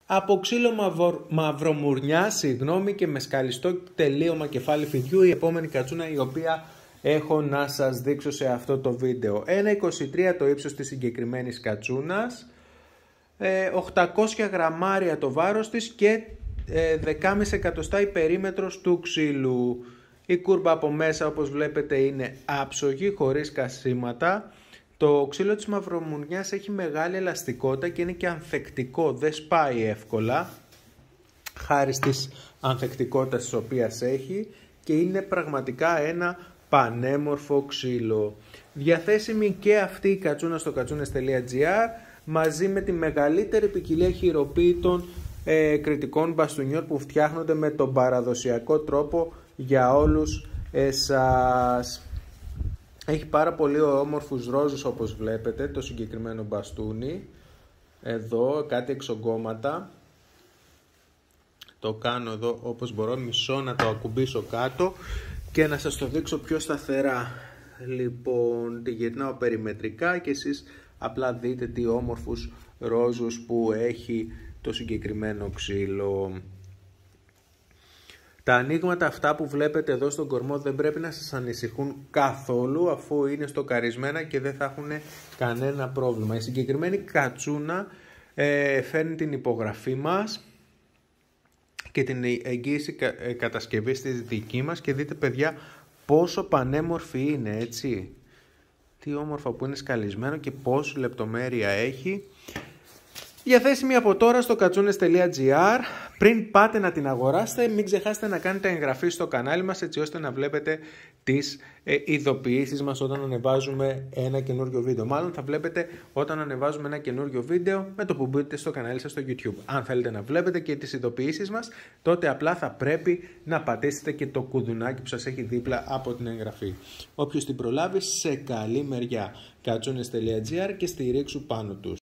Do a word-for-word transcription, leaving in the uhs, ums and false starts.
Από ξύλο μαυρο... μαυρομουρνιά, συγγνώμη, και με σκαλιστό τελείωμα κεφάλι φιδιού, η επόμενη κατσούνα η οποία έχω να σας δείξω σε αυτό το βίντεο. ένα κόμμα είκοσι τρία το ύψος της συγκεκριμένης κατσούνας, οκτακόσια γραμμάρια το βάρος της και δέκα κόμμα πέντε εκατοστά η περίμετρος του ξύλου. Η κούρμπα από μέσα, όπως βλέπετε, είναι άψογη, χωρίς κασίματα. Το ξύλο της μαυρομουρνιάς έχει μεγάλη ελαστικότητα και είναι και ανθεκτικό, δεν σπάει εύκολα, χάρη στις ανθεκτικότητας της οποίας έχει, και είναι πραγματικά ένα πανέμορφο ξύλο. Διαθέσιμη και αυτή η κατσούνα στο κατσούνες τελεία τζι άρ, μαζί με τη μεγαλύτερη ποικιλία χειροποίητων ε, κριτικών μπαστούνιων που φτιάχνονται με τον παραδοσιακό τρόπο για όλους εσάς. Έχει πάρα πολύ όμορφους ρόζους, όπως βλέπετε, το συγκεκριμένο μπαστούνι. Εδώ κάτι εξογκώματα. Το κάνω εδώ όπως μπορώ, μισό να το ακουμπήσω κάτω και να σας το δείξω πιο σταθερά. Λοιπόν, τη γυρνάω περιμετρικά και εσείς απλά δείτε τι όμορφους ρόζους που έχει το συγκεκριμένο ξύλο. Τα ανοίγματα αυτά που βλέπετε εδώ στον κορμό δεν πρέπει να σας ανησυχούν καθόλου, αφού είναι στοκαρισμένα και δεν θα έχουν κανένα πρόβλημα. Η συγκεκριμένη κατσούνα ε, φέρνει την υπογραφή μας και την εγγύηση κα, ε, κατασκευής της δική μας, και δείτε, παιδιά, πόσο πανέμορφη είναι, έτσι. Τι όμορφα που είναι σκαλισμένο και πόσο λεπτομέρεια έχει. Διαθέσιμη από τώρα στο κατσούνες τελεία τζι άρ. Πριν πάτε να την αγοράσετε, μην ξεχάσετε να κάνετε εγγραφή στο κανάλι μας, έτσι ώστε να βλέπετε τις ε, ειδοποιήσεις μας όταν ανεβάζουμε ένα καινούριο βίντεο. Μάλλον θα βλέπετε όταν ανεβάζουμε ένα καινούριο βίντεο με το που μπείτε στο κανάλι σας στο YouTube. Αν θέλετε να βλέπετε και τις ειδοποιήσεις μας, τότε απλά θα πρέπει να πατήσετε και το κουδουνάκι που σας έχει δίπλα από την εγγραφή. Όποιος την προλάβει, σε καλή μεριά. κατσούνες τελεία τζι άρ και στηρίξου πάνω τους.